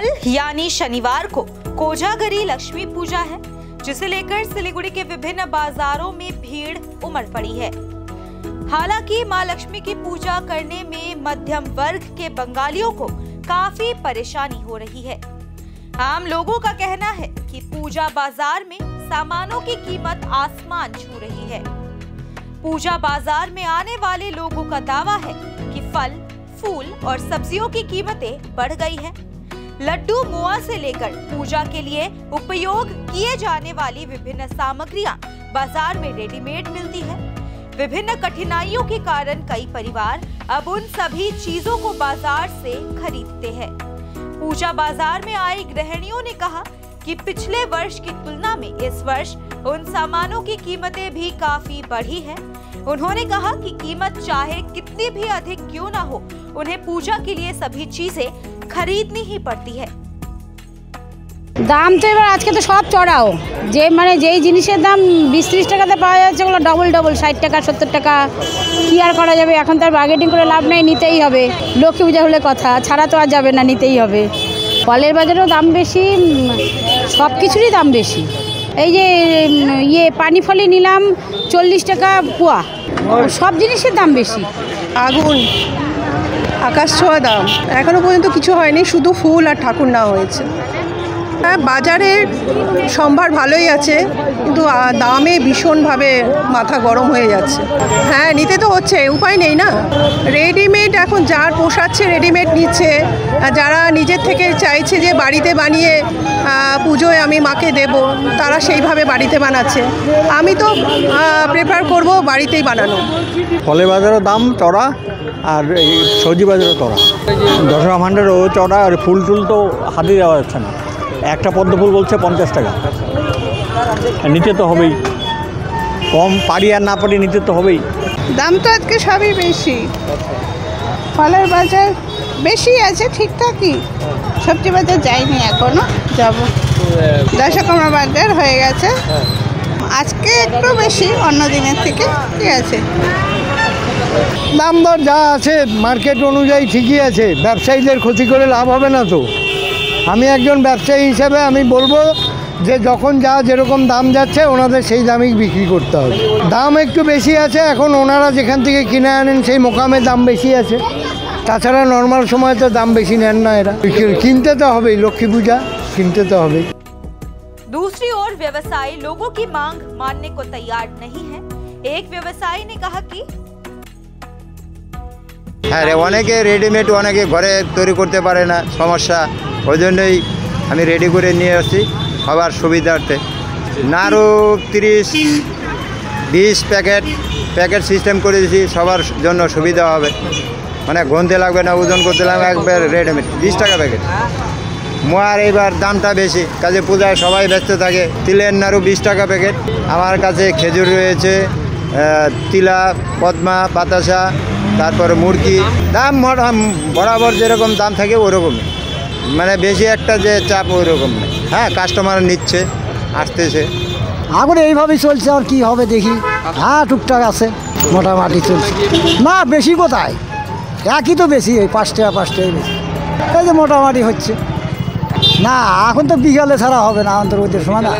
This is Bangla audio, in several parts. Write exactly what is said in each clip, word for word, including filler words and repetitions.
कल यानी शनिवार को कोजागरी लक्ष्मी पूजा है, जिसे लेकर सिलीगुड़ी के विभिन्न बाजारों में भीड़ उमड़ पड़ी है। हालांकि मां लक्ष्मी की पूजा करने में मध्यम वर्ग के बंगालियों को काफी परेशानी हो रही है। आम लोगों का कहना है कि पूजा बाजार में सामानों की कीमत आसमान छू रही है। पूजा बाजार में आने वाले लोगों का दावा है कि फल, फूल और सब्जियों की कीमतें बढ़ गई है। लड्डू मुआ से लेकर पूजा के लिए उपयोग किए जाने वाली विभिन्न सामग्रियां बाजार में रेडीमेड मिलती है। विभिन्न कठिनाइयों के कारण कई परिवार अब उन सभी चीजों को बाजार से खरीदते हैं। पूजा बाजार में आई गृहिणियों ने कहा कि पिछले वर्ष की तुलना में इस वर्ष उन सामानों की कीमतें भी काफी बढ़ी है। उन्होंने कहा कि कीमत चाहे कितनी भी अधिक क्यों ना हो, उन्हें पूजा के लिए सभी चीजें खरीदनी ही पड़ती है। दाम तो এবার আজকে তো সব চড়াও, যে মানে যেই জিনিসের দাম বিশ ত্রিশ টাকাতে পাওয়া যাচ্ছে ওগুলো ডবল ডবল ষাট টাকা সত্তর টাকা। কি আর করা যাবে, এখন তার বার্গেনিং করে লাভ নাই, নিতেই হবে। লক্ষ্মী পূজা হলে কথা, ছাড়া তো আর যাবে না, নিতেই হবে। ফলের বাজারেও দাম বেশি, সব কিছুরই দাম বেশি। এই যে ইয়ে পানি ফলই নিলাম চল্লিশ টাকা পোয়া, সব জিনিসের দাম বেশি। আগুন আকাশ ছোঁয়া দাম, এখনো পর্যন্ত কিছু হয়নি, শুধু ফুল আর ঠাকুর না হয়েছে। হ্যাঁ, বাজারের সম্ভার ভালোই আছে, কিন্তু দামে ভীষণভাবে মাথা গরম হয়ে যাচ্ছে। হ্যাঁ, নিতে তো হচ্ছে, উপায় নেই না। রেডিমেড এখন যার পোষাচ্ছে রেডিমেড নিচ্ছে, যারা নিজের থেকে চাইছে যে বাড়িতে বানিয়ে পুজোয় আমি মাকে দেব, তারা সেইভাবে বাড়িতে বানাচ্ছে। আমি তো প্রেফার করব বাড়িতেই বানানো। ফলের বাজারের দাম চড়া আর এই সবজি বাজারও চড়া, দশরা ভান্ডারও চড়া, আর ফুল টুল তো হাতে দেওয়া যাচ্ছে না। একটা পদ্ম ফুল বলছে পঞ্চাশ টাকা, নিতে তো হবেই, কম পারি আর না পারি নিতে তো হবেই। দাম তো আজকে সবই বেশি, ফলের বাজার বেশি আছে ঠিকঠাকই, সবজি বাজার যায়নি এখনো, যাব। দশকর্মা বাজার হয়ে গেছে, আজকে একটু বেশি অন্য দিনের থেকে, ঠিক আছে। দাম দর যা আছে মার্কেট অনুযায়ী ঠিকই আছে, ব্যবসায়ীদের ক্ষতি করে লাভ হবে না তো। আমি একজন ব্যবসায়ী হিসেবে আমি বলবো যে যখন যা যেরকম দাম যাচ্ছে ওনাদের সেই দামেই বিক্রি করতে হবে। দাম একটু বেশি আছে, এখন ওনারা যেখান থেকে কিনে আনেন সেই মোকামে দাম বেশি আছে, তাছাড়া নর্মাল সময় তো দাম বেশি নেন না এরা। কিনতে তো হবেই, লক্ষ্মী পূজা কিনতে তো হবেই। दूसरी ओर व्यवसायी लोगों की मांग मानने को तैयार नहीं है। एक व्यवसायी ने कहा कि হ্যাঁ, অনেকে রেডিমেড অনেকে ঘরে তৈরি করতে পারে না, সমস্যা, ওই জন্যই আমি রেডি করে নিয়ে আসছি সবার সুবিধার্থে। নাড়ু তিরিশ বিশ প্যাকেট প্যাকেট সিস্টেম করে দিয়েছি, সবার জন্য সুবিধা হবে, মানে গুনতে লাগবে না, ওজন করতে লাগবে, একবার রেডিমেড বিশ টাকা প্যাকেট। মোয়ার এইবার দামটা বেশি, কাজে পূজায় সবাই ব্যস্ত থাকে। তিলের নাড়ু বিশ টাকা প্যাকেট। আমার কাছে খেজুর রয়েছে, তিলা, পদ্মা, বাতাসা, তারপরে মুরগি। দাম বরাবর যেরকম দাম থাকে ওরকমই, মানে বেশি একটা যে চাপ ওই রকম নেই। হ্যাঁ, কাস্টমার নিচ্ছে, আসতেছে। এখন এইভাবেই চলছে, আর কি হবে দেখি। হ্যাঁ, টুকটাক আছে, মোটামুটি চলছে। না বেশি কোথায়, একই তো বেশি, এই পাঁচ টাকা পাঁচ টাকা বেশি, এই যে মোটামুটি হচ্ছে। না এখন তো বিকালে ছাড়া হবে না, অন্তর ওদের সময় না।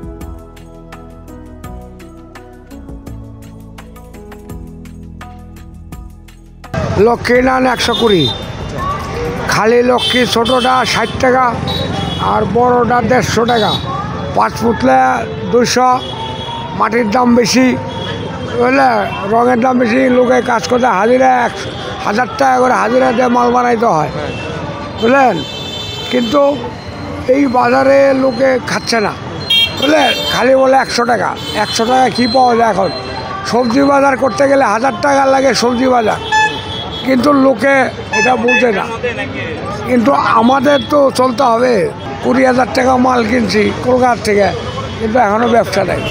লক্ষ্মী নান একশো কুড়ি, খালি লক্ষ্মী ছোটোটা ষাট টাকা আর বড়োটা দেড়শো টাকা। পাঁচ ফুটলে দুশো। মাটির দাম বেশি, বুঝলে, রঙের দাম বেশি, লোকে কাজ করতে হাজিরা একশো হাজার টাকা করে হাজিরা দিয়ে মাল বানাইতে হয়, বুঝলেন। কিন্তু এই বাজারে লোকে খাচ্ছে না, বুঝলে, খালি বলে একশো টাকা। একশো টাকা কী পাওয়া যায় এখন? সবজি বাজার করতে গেলে হাজার টাকা লাগে সবজি বাজার, কিন্তু লোকে এটা বুঝে না। কিন্তু আমাদের তো চলতে হবে, কুড়ি হাজার টাকা মাল কিনছি কলকাতা থেকে, কিন্তু এখনও ব্যবসা নেই।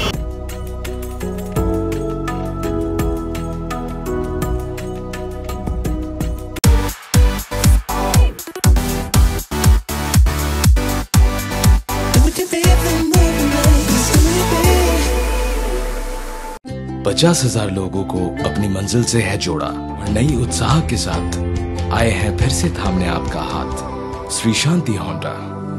पचास हजार लोगों को अपनी मंजिल से है जोड़ा और नई उत्साह के साथ आए हैं फिर से थामने आपका हाथ। श्री शांति होंडा।